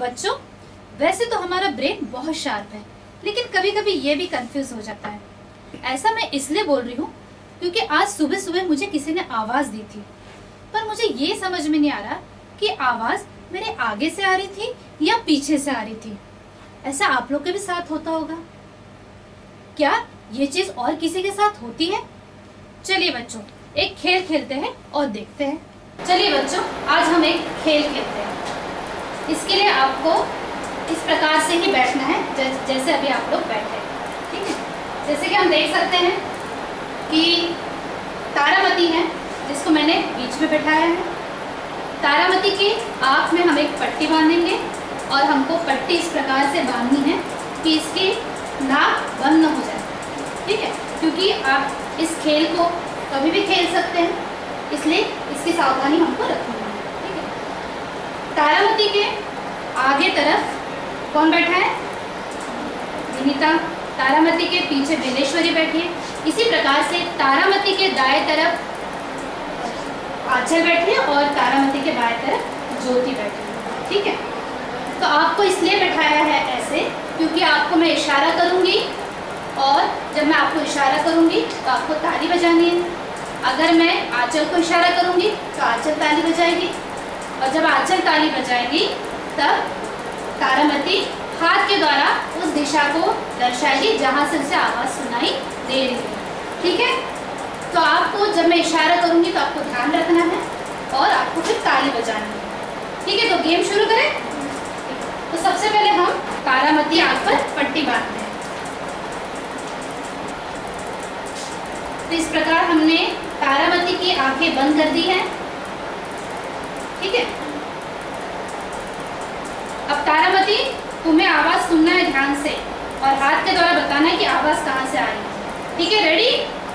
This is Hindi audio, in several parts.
बच्चों, वैसे तो हमारा ब्रेन बहुत शार्प है, लेकिन कभी कभी ये भी कंफ्यूज हो जाता है। ऐसा मैं इसलिए बोल रही हूँ क्योंकि आज सुबह सुबह मुझे किसी ने आवाज दी थी, पर मुझे ये समझ में नहीं आ रहा कि आवाज मेरे आगे से आ रही थी या पीछे से आ रही थी। ऐसा आप लोग के भी साथ होता होगा क्या? ये चीज और किसी के साथ होती है? चलिए बच्चों, एक खेल खेलते हैं और देखते हैं। चलिए बच्चों, आज हम एक खेल खेलते हैं। इसके लिए आपको इस प्रकार से ही बैठना है जैसे अभी आप लोग बैठे, ठीक है। जैसे कि हम देख सकते हैं कि तारामती है, जिसको मैंने बीच में बैठाया है। तारामती की आँख में हम एक पट्टी बांधेंगे और हमको पट्टी इस प्रकार से बांधनी है कि इसकी नाक बंद न हो जाए, ठीक है। क्योंकि आप इस खेल को कभी भी खेल सकते हैं, इसलिए इसकी सावधानी हमको रखनी है, ठीक है। तारामती के आगे तरफ कौन बैठा है? विनीता। तारामती के पीछे बिलेश्वरी बैठी है। इसी प्रकार से तारामती के दाएं तरफ आंचल बैठी है और तारामती के बाएं तरफ ज्योति बैठी है, ठीक है। तो आपको इसलिए बैठाया है ऐसे क्योंकि आपको मैं इशारा करूंगी और जब मैं आपको इशारा करूंगी तो आपको ताली बजानी है। अगर मैं आंचल को इशारा करूंगी तो आंचल ताली बजाएगी, और जब आंचल ताली बजाएगी तब तारामती हाथ के द्वारा उस दिशा को दर्शाएगी जहां से उसे आवाज सुनाई दे रही है, ठीक है। तो आपको जब मैं इशारा करूंगी तो आपको ध्यान रखना है और आपको फिर ताली बजानी है, ठीक है। तो गेम शुरू करें। तो सबसे पहले हम तारामती आंख पर पट्टी बांधते हैं। तो इस प्रकार हमने तारामती की आंखें बंद कर दी हैं, ठीक है। अब तारामती, तुम्हें आवाज सुनना है ध्यान से और हाथ के द्वारा बताना है कि आवाज कहां से आ रही है, ठीक है। रेडी?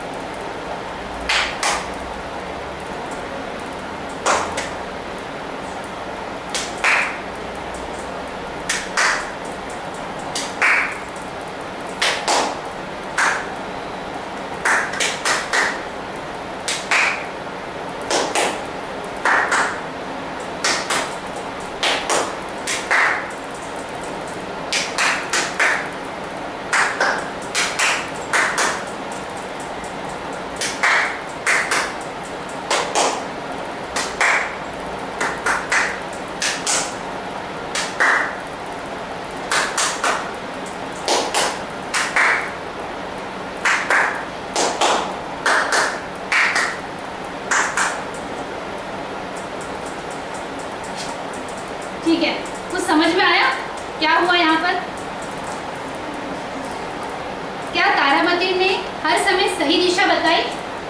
ठीक है, कुछ समझ में आया क्या हुआ यहाँ पर? क्या तारामती ने हर समय सही दिशा बताई?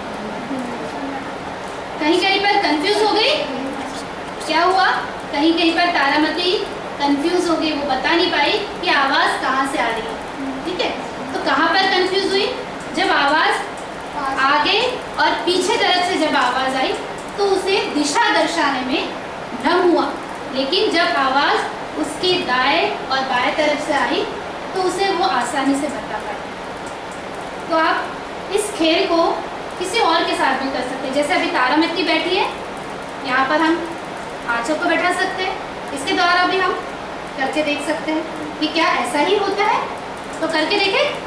कहीं कहीं पर कंफ्यूज हो गई? क्या हुआ? कहीं कहीं पर तारामती कंफ्यूज हो गई, वो बता नहीं पाई कि आवाज कहाँ से आ रही है, ठीक है। तो कहाँ पर कंफ्यूज हुई? जब आवाज आगे और पीछे तरफ से जब आवाज आई तो उसे दिशा दर्शाने में भ्रम हुआ, लेकिन जब आवाज उसके दाएं और बाएं तरफ से आई तो उसे वो आसानी से बता पाई। तो आप इस खेल को किसी और के साथ भी कर सकते हैं। जैसे अभी तारामती बैठी है, यहाँ पर हम आंचल को बैठा सकते हैं। इसके द्वारा भी हम करके देख सकते हैं कि क्या ऐसा ही होता है। तो करके देखें।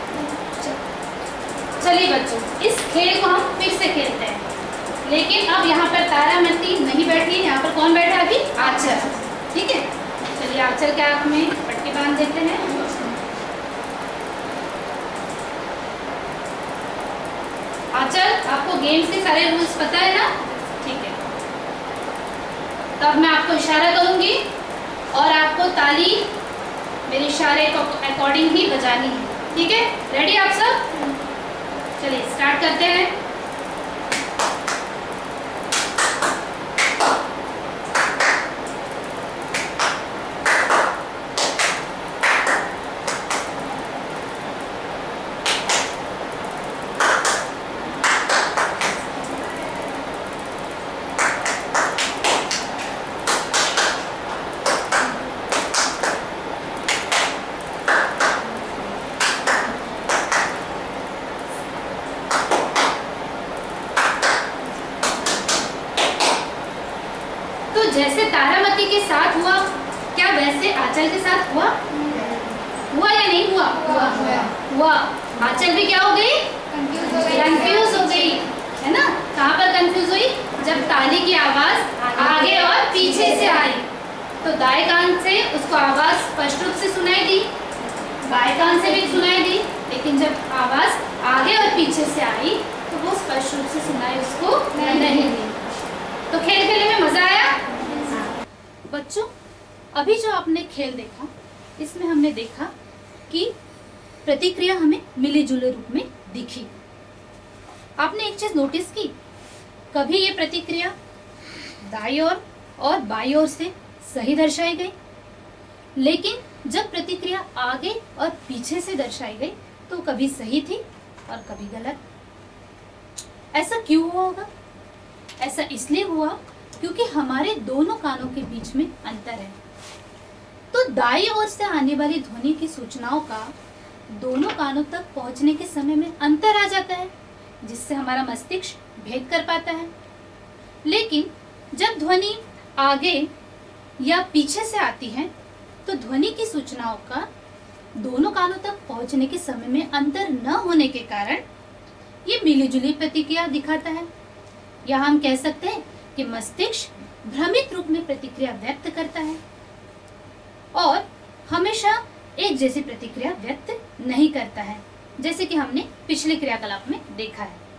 चलिए बच्चों, इस खेल को हम फिर से खेलते हैं, लेकिन अब यहाँ पर तारामती नहीं बैठी है। यहाँ पर कौन बैठा है? अभी आंचल, ठीक है। चलिए आंचल के आँख में पट्टी बांध देते हैं। आंचल, आपको गेम्स के सारे रूल्स पता है ना? ठीक है। तो अब मैं आपको इशारा करूंगी और आपको ताली मेरे इशारे को अकॉर्डिंग ही बजानी है, ठीक है। रेडी आप सब? चलिए स्टार्ट करते हैं। आंचल के साथ हुआ हुआ या नहीं हुआ? हुआ। आंचल भी क्या हो गई? कंफ्यूज हो गई, है ना? कहाँ पर कंफ्यूज हुई? जब ताली की आवाज आगे और पीछे से आई तो दाएं कान से उसको आवाज स्पष्ट रूप से सुनाई दी, बाएं कान से भी सुनाई दी, लेकिन जब आवाज आगे और पीछे से आई तो वो स्पष्ट रूप से सुनाई उसको नहीं दी। तो खेल खेलने में मजा आया? बच्चों, अभी जो आपने खेल देखा इसमें हमने देखा कि प्रतिक्रिया हमें मिले जुले रूप में दिखी। आपने एक चीज नोटिस की, कभी ये प्रतिक्रिया दाईं ओर और बाईं ओर से सही दर्शाई गई, लेकिन जब प्रतिक्रिया आगे और पीछे से दर्शाई गई तो कभी सही थी और कभी गलत। ऐसा क्यों हुआ होगा? ऐसा इसलिए हुआ क्योंकि हमारे दोनों कानों के बीच में अंतर है। तो दाईं ओर से आने वाली ध्वनि की सूचनाओं का दोनों कानों तक पहुंचने के समय में अंतर आ जाता है, जिससे हमारा मस्तिष्क भेद कर पाता है। लेकिन जब ध्वनि आगे या पीछे से आती है तो ध्वनि की सूचनाओं का दोनों कानों तक पहुंचने के समय में अंतर न होने के कारण ये मिलीजुली प्रतिक्रिया दिखाता है, या हम कह सकते हैं कि मस्तिष्क भ्रमित रूप में प्रतिक्रिया व्यक्त करता है और हमेशा एक जैसी प्रतिक्रिया व्यक्त नहीं करता है, जैसे कि हमने पिछले क्रियाकलाप में देखा है।